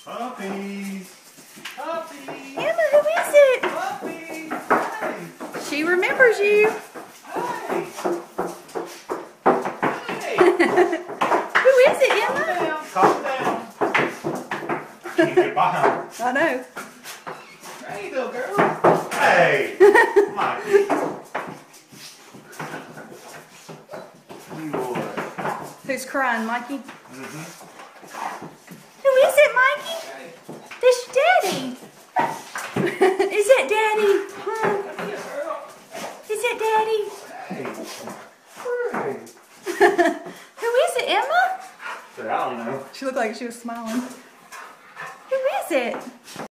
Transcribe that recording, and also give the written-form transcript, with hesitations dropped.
Puppies. Puppies. Emma, who is it? Puppies. Hey. She remembers you. Hey. Hey. Who is it, Emma? Calm down. Can't get by him. I know. There you go, girl. Hey. Mikey. You boy. Who's crying, Mikey? Mm-hmm. Who is it, Mikey? That's your daddy. Is that daddy? Huh? Come here, girl. Is that daddy? Hey. Hey. Who is it, Emma? I don't know. She looked like she was smiling. Who is it?